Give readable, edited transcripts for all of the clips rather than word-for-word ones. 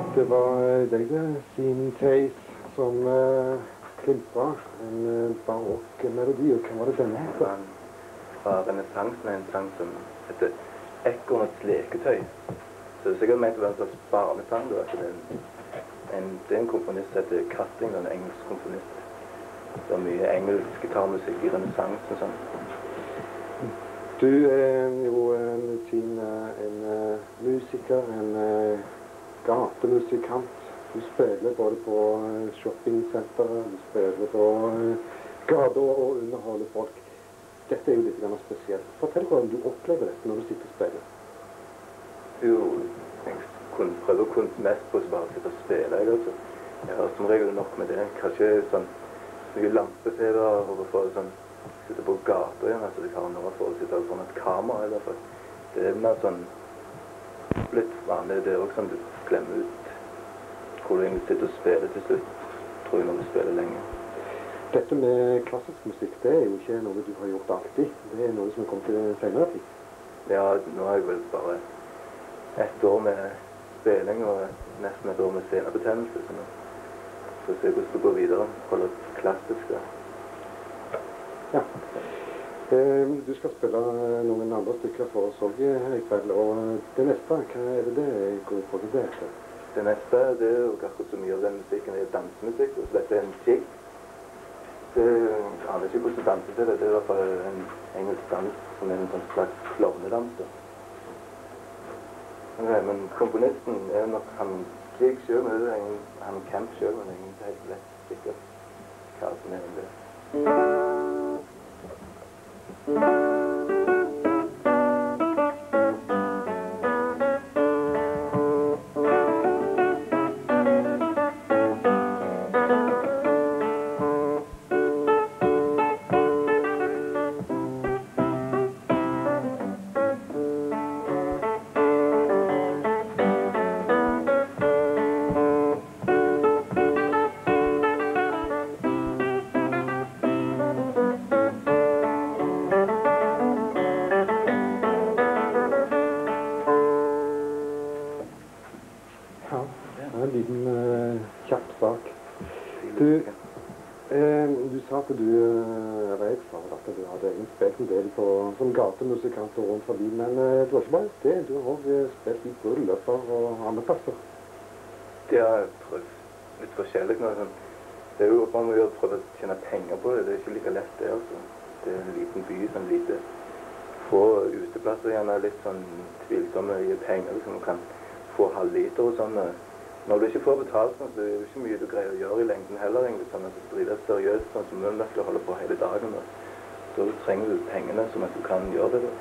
Det var deg det, Simen Theis, som klimpra en barokk melodi, og hva var det denne heter? Fra renessansen er en sang som heter Ekornets leketøy. Så det er sikkert ment å være en slags barnesang da, at det er en komponist som heter Katting, en engelsk komponist. Det er mye engelsk gitarmusikk i renessansen og sånn. Du er jo en musiker, en gatemusikant. Du spiller både på shoppingsentere, du spiller på gater og underholder folk. Dette er jo litt spesielt. Fortell hvordan du opplever dette når du sitter og spiller. Jo, jeg prøver mest på å bare sitte og spille. Jeg har som regel nok med det. Kanskje sånn mye lampefeber overfor sånn sitte på gater igjen, altså de har noe for å sitte foran et kamera i hvert fall. Det er mer sånn litt vanlig, det er også sånn du glemmer ut hvor du egentlig sitter og spiller til slutt, tror jeg, når du spiller lenge. Dette med klassisk musikk, det er jo ikke noe du har gjort alltid. Det er noe som er kommet til senere tid. Ja, nå har jeg vel bare ett år med spilling og nesten et år med senebetennelse, så nå får jeg se hvordan det går videre, holde klassisk der. Ja. Du skal spille noen andre stykker for oss også her i kveld, og det neste, hva er det går på det heter? Det neste, det er jo akkurat så mye av den musikken er dansemusikk, og så dette er en jig. Jeg aner ikke hvordan danser til det, det er i hvert fall en engelsk dans som er en sånn slags klovnedans. Men komponisten er nok han jig selv, men det er han Camp selv, men det er ikke helt lett sikkert hva som er det. Du sa at du jeg sa at du hadde spilt en del som gatemusikanter rundt forbi, men du har ikke bare det, du har også spilt i brylluper og andre plasser. Det har jeg prøvd litt forskjellig nå. Det er jo bare mye å prøve å tjene penger på det, det er ikke like lett det altså. Det er en liten by, sånn lite få uteplasser gjerne litt sånn tvilsomme i penger, liksom, du kan få halvliter og sånn. Når du ikke får betalt sånn, så er det jo ikke mye du greier å gjøre i lengden heller, egentlig, sånn at du driver seriøst, sånn som du er nødt til å holde på hele dagen. Så trenger du pengene som at du kan gjøre det.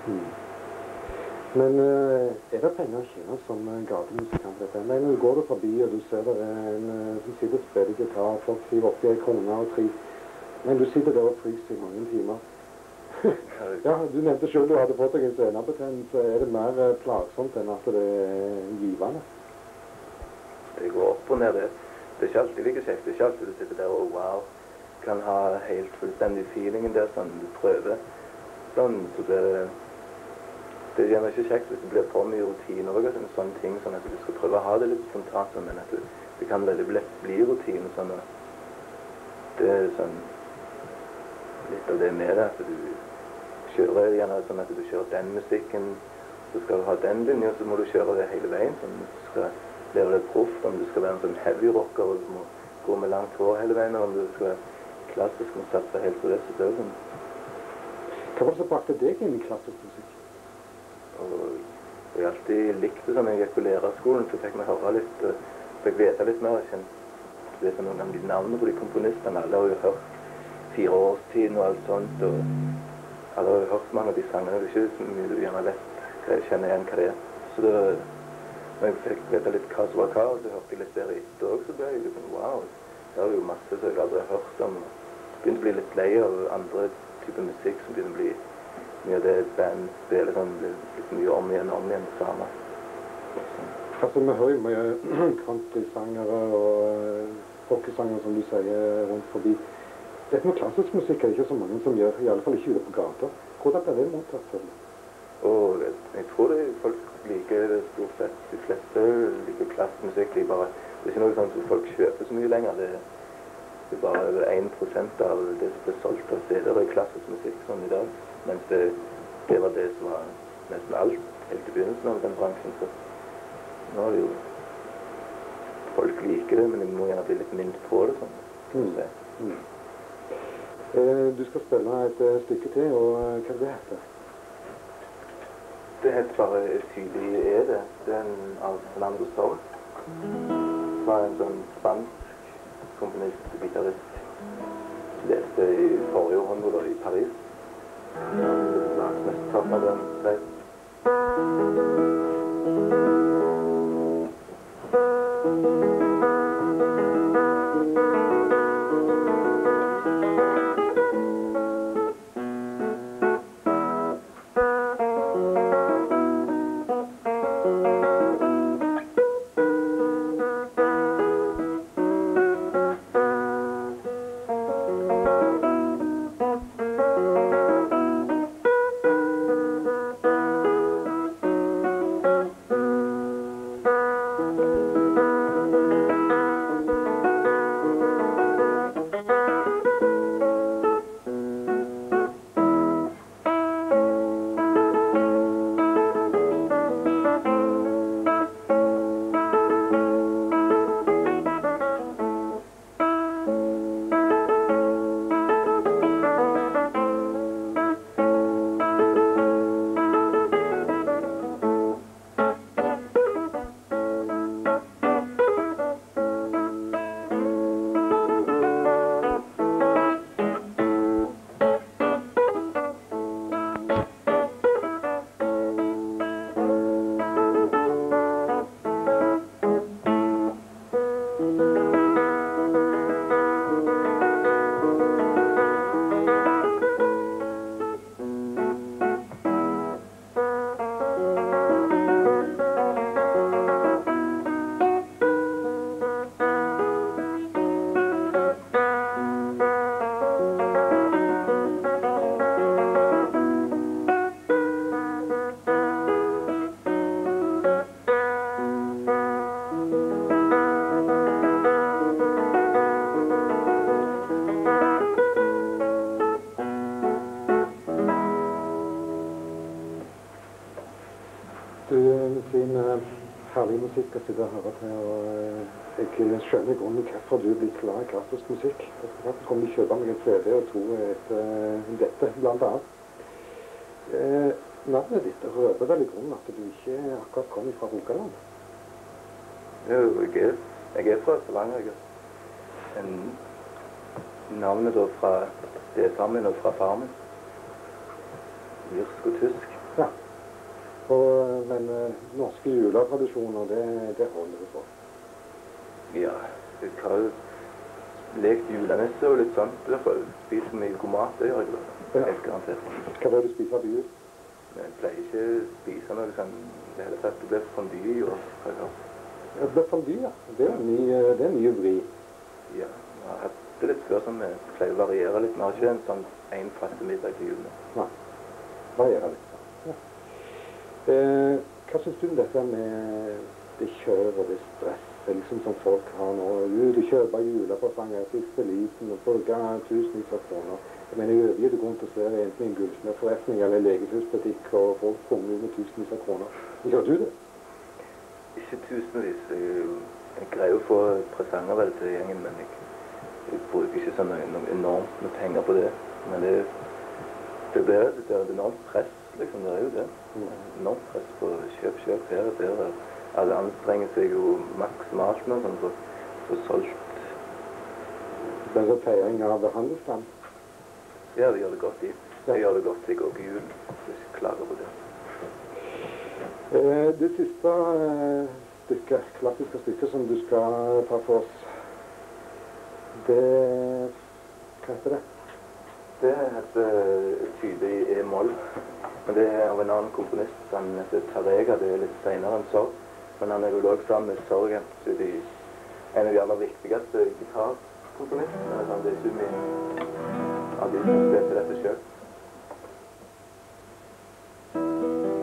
Men er det penger å tjene som gatemusikant? Når du går forbi og du ser det en som sitter og spiller gitar, folk skriver oppi 1 krone og 3, men du sitter der og fryser i mange timer. Ja, du nevnte selv du hadde fått deg en senebetennelse. Er det mer plagsomt enn at det er givende? Det går opp og ned. Det er ikke alltid like kjekt. Det er ikke alltid du sitter der og wow, kan ha helt fullstendig feelingen der, sånn du prøver. Sånn, så det er gjerne ikke kjekt hvis det blir for mye rutiner og sånne ting, sånn at du skal prøve å ha det litt spontant, men at det kan veldig lett bli rutiner, sånn at det er sånn litt av det med det, at du kjører gjerne sånn at du kjører den musikken, så skal du ha den linjen, så må du kjøre det hele veien, sånn at du skal lære deg proff, om du skal være en sånn heavy rocker, og du må gå med langt hår hele veien, og om du skal være klassisk og satse helt på det, så det er sånn. Hva var det som brakte deg inn i klassisk musikk? Og jeg alltid likte sånn, jeg gikk på lærerskolen, så fikk vi høre litt, fikk vite litt mer, jeg vet noen av de navnene på de komponistene, alle har jo hørt 4 årstiden og alt sånt, og alle har jo hørt mange av de sangene, det er ikke så mye du gjerne lett kjenner igjen hva det er. Så det når jeg fikk vite litt hva som var hva, så hørte jeg litt der etter også, så ble jeg liksom, wow, det er jo masse som jeg aldri har hørt om. Jeg begynte å bli litt lei av andre typer musikk som begynte å bli mye av det band spiller sånn, litt mye om igjen det samme. Altså, vi hører jo mye countrysangere og rockesangere, som du sier, rundt forbi. Dette med klassisk musikk er ikke så mange som gjør, i alle fall ikke ute på gata. Hvordan er det mottatt for det? Og jeg tror folk liker det stort sett. De fleste liker klassisk musikk. Det er ikke noe sånn som folk kjøper så mye lenger. Det er bare 1% av det som blir solgt av CD-er i klassisk musikk sånn i dag. Mens det var det som var nesten alt helt i begynnelsen av den bransjen. Så nå er det jo folk liker det, men de må gjerne bli litt minst på det sånn. Du skal spille et stykke til, og hva det heter? Det heter bare Tydelig er det. Det er en av Fernando Storm. Som var en sånn spansk komponist og gitarist. Leste i forrige århundre i Paris. Mest tatt av den sleit. Herlig musikk å sitte og høre til, og jeg skjønner i grunnen hvorfor du blir glad i klassisk musikk. Jeg skal faktisk komme og kjøpe meg en CD og to etter dette, blant annet. Navnet ditt røper vel i grunnen at du ikke akkurat kommer fra Rogaland? Jo, jeg er fra Stavanger. Navnet da fra stedfaren min og fra far min. Irsk og tysk. Ja. Men norske juletradisjoner, det holder du på? Ja, jeg har jo lekt julenisse og litt sånt. I hvert fall spiser mye god mat, det gjør jeg jo. Helt garantert. Hva vil du spise på jul? Jeg pleier ikke å spise noe sånn det hele tatt. Det blir fondue i år, har jeg hørt. Ja, det blir fondue, ja. Det er mye vri. Ja, jeg har hatt det litt før som jeg pleier å variere litt. Vi har ikke en sånn en faste middag til julen. Nei, variere litt. Ja. Hva synes du om dette med det kjør og det stresset liksom som folk har nå? Du kjøper julepresanger siste liten og bruker tusenvis av kroner. Jeg mener, i overgitt grunn til å se enten en gullsmedforretning eller en legehusbutikk og folk kommer ut med tusenvis av kroner. Gjør du det? Ikke tusenvis. Jeg greier å få presanger vel til gjengen, men jeg bruker ikke sånn noe enormt med penger på det. Men det er et enormt press. Liksom, det er jo det. Enormt press på kjøp her. Alle anstrenger seg jo maksimalt nå, sånn for å få solgt. Det er så feiring av handelsstand? Ja, det gjør det godt i. Jeg gjør det godt i går på jul. Jeg klager på det. Det siste klassiske stykket som du skal ta for oss, hva heter det? Det heter Tydelig er moll. Men det er av en annen komponist. Han heter Tarega. Det er litt senere enn Sorg. Men han er jo også sammen med Sorgen. Så det er en av de aller viktigste gitarkomponistene. Det er ikke mye av de som spilte dette selv.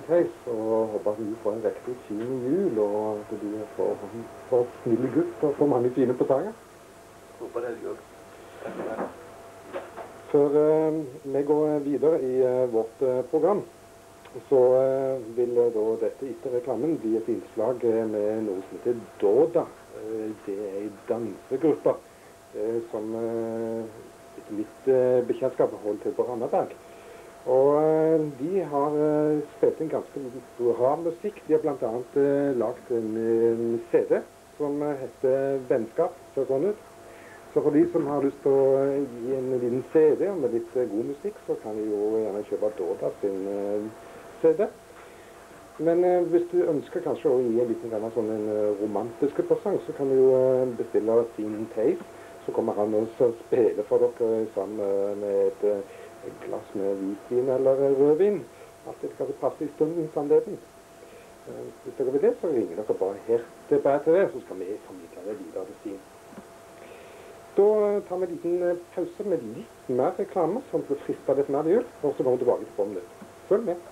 din Theis, og håper at du får en riktig fin jul, og at du får snille gutt og får mange fine presanger. Håper det er godt. Takk for det. Før vi går videre i vårt program, så vil da dette etter reklamen bli et innslag med noe som heter Dåda. Det er en dansegruppe som etter mitt bekjentskap holdt til på Randaberg. Og de har spilt en ganske bra musikk. De har blant annet lagt en CD som heter Vennskap, så sånn ut. Så for de som har lyst til å gi en liten CD med litt god musikk, så kan de jo gjerne kjøpe Dåda sin CD. Men hvis du ønsker kanskje å gi en liten sånn en romantisk presang, så kan du jo bestille sin Theis. Så kommer han også og spiller for dere sammen med et glass med hvitvin eller rødvin. Alt det kan passe i stundens anledning. Hvis dere vil det, så ringer dere bare her til BTV, så skal vi formidle det videre til sin. Da tar vi en liten pause med litt mer reklame, sånn at vi frister litt mer jul, og så kommer vi tilbake til 5 minutter. Følg med.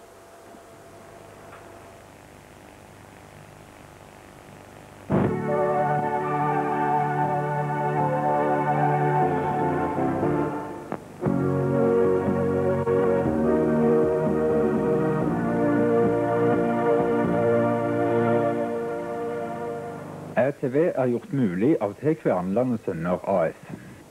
RTV er gjort mulig av T. Kverneland og Sønner AS.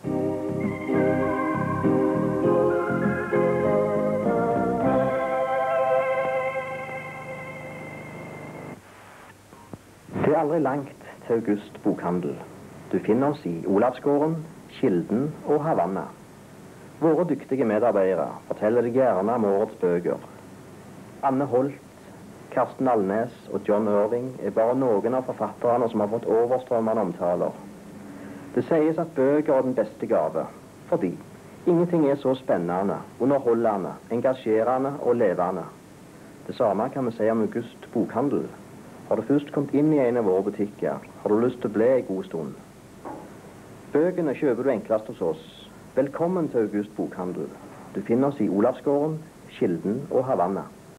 Det er aldri langt til August Bokhandel. Du finner oss i Olavsgården, Kilden og Havanna. Våre dyktige medarbeidere forteller deg gjerne om årets bøker. Anne Holt, Karsten Alnes og John Irving er bare noen av forfatterne som har fått overstrømmende omtaler. Det sies at bøker er den beste gave, fordi ingenting er så spennende, underholdende, engasjerende og levende. Det samme kan vi si om August Bokhandel. Har du først kommet inn i en av våre butikker, har du lyst til å bli en god stund. Bøkene kjøper du enklest hos oss. Velkommen til August Bokhandel. Du finner oss i Olavsgården, Kilden og Havanna.